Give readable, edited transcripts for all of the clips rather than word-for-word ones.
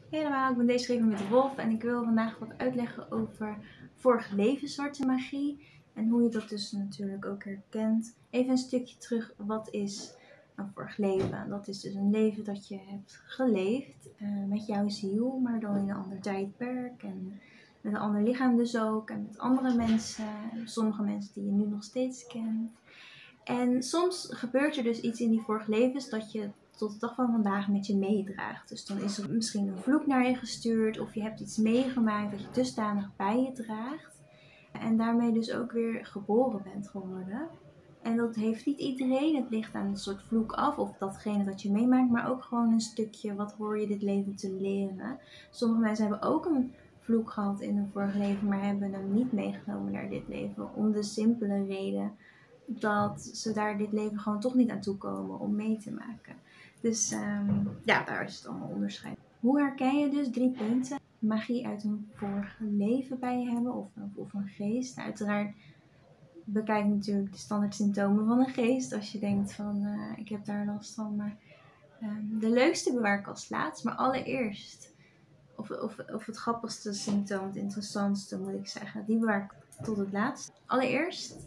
Hey allemaal, ik ben deze week met Wolf en ik wil vandaag wat uitleggen over vorige leven zwarte magie en hoe je dat dus natuurlijk ook herkent. Even een stukje terug, wat is een vorig leven? Dat is dus een leven dat je hebt geleefd met jouw ziel, maar dan in een ander tijdperk en met een ander lichaam dus ook en met andere mensen, sommige mensen die je nu nog steeds kent. En soms gebeurt er dus iets in die vorige levens dat je tot de dag van vandaag met je meedraagt. Dus dan is er misschien een vloek naar je gestuurd of je hebt iets meegemaakt dat je dusdanig bij je draagt. En daarmee dus ook weer geboren bent geworden. En dat heeft niet iedereen. Het ligt aan een soort vloek af of datgene dat je meemaakt. Maar ook gewoon een stukje, wat hoor je dit leven te leren. Sommige mensen hebben ook een vloek gehad in hun vorige leven, maar hebben hem niet meegenomen naar dit leven. Om de simpele reden dat ze daar dit leven gewoon toch niet aan toe komen om mee te maken. Dus ja, daar is het allemaal onderscheid. Hoe herken je dus 3 punten? Magie uit een vorige leven bij je hebben of een geest. Nou, uiteraard bekijk natuurlijk de standaard symptomen van een geest. Als je denkt van ik heb daar last van. Maar de leukste bewaar ik als laatst. Maar allereerst, of het grappigste symptoom, het interessantste moet ik zeggen. Die bewaar ik tot het laatst. Allereerst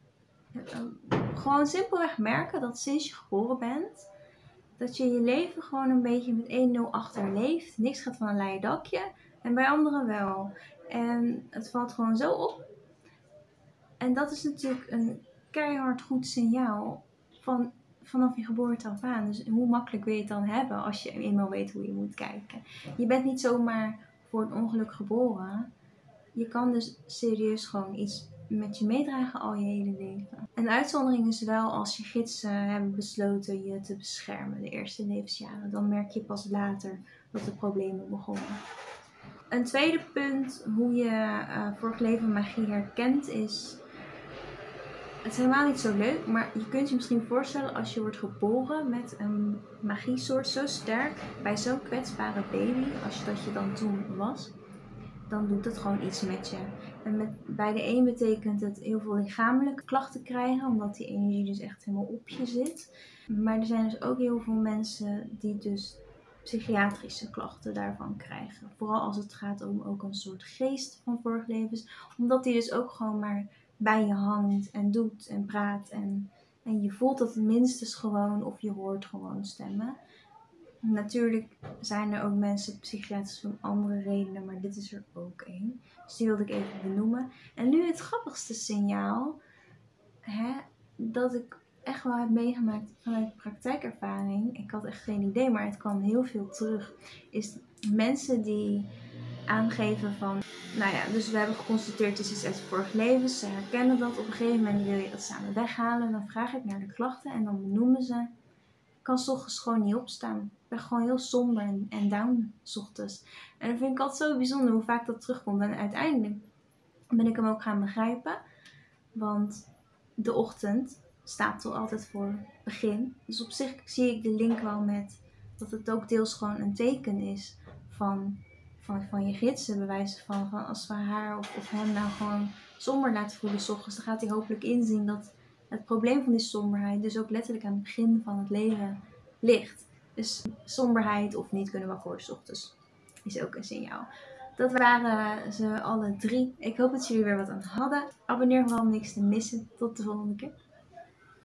gewoon simpelweg merken dat sinds je geboren bent, dat je je leven gewoon een beetje met 1-0 achterleeft. Niks gaat van een leien dakje en bij anderen wel. En het valt gewoon zo op. En dat is natuurlijk een keihard goed signaal vanaf je geboorte af aan. Dus hoe makkelijk wil je het dan hebben als je eenmaal weet hoe je moet kijken. Je bent niet zomaar voor een ongeluk geboren. Je kan dus serieus gewoon iets met je meedragen al je hele leven. Een uitzondering is wel als je gidsen hebben besloten je te beschermen de eerste levensjaren. Dan merk je pas later dat de problemen begonnen. Een tweede punt hoe je vorig leven magie herkent is... Het is helemaal niet zo leuk, maar je kunt je misschien voorstellen als je wordt geboren met een magiesoort zo sterk bij zo'n kwetsbare baby, als dat je dan toen was. Dan doet het gewoon iets met je. En bij de een betekent het heel veel lichamelijke klachten krijgen, omdat die energie dus echt helemaal op je zit. Maar er zijn dus ook heel veel mensen die dus psychiatrische klachten daarvan krijgen. Vooral als het gaat om ook een soort geest van vorige levens. Omdat die dus ook gewoon maar bij je hangt en doet en praat. En je voelt dat minstens gewoon of je hoort gewoon stemmen. Natuurlijk zijn er ook mensen psychiatrisch om andere redenen, maar dit is er ook één. Dus die wilde ik even benoemen. En nu het grappigste signaal, dat ik echt wel heb meegemaakt vanuit praktijkervaring. Ik had echt geen idee, maar het kwam heel veel terug. Is mensen die aangeven van, nou ja, dus we hebben geconstateerd het is iets uit vorige levens. Ze herkennen dat. Op een gegeven moment wil je dat samen weghalen. Dan vraag ik naar de klachten en dan benoemen ze... Ik kan 's ochtends gewoon niet opstaan. Ik ben gewoon heel somber en down 's ochtends. En dat vind ik altijd zo bijzonder hoe vaak dat terugkomt. En uiteindelijk ben ik hem ook gaan begrijpen. Want de ochtend staat toch altijd voor begin. Dus op zich zie ik de link wel met dat het ook deels gewoon een teken is van je gidsen. Bewijzen van als we haar of hem nou gewoon somber laten voelen 's ochtends. Dan gaat hij hopelijk inzien dat het probleem van die somberheid dus ook letterlijk aan het begin van het leven ligt. Dus somberheid of niet kunnen wakker worden 's ochtends is ook een signaal. Dat waren ze alle 3. Ik hoop dat jullie weer wat aan hadden. Abonneer vooral om niks te missen. Tot de volgende keer.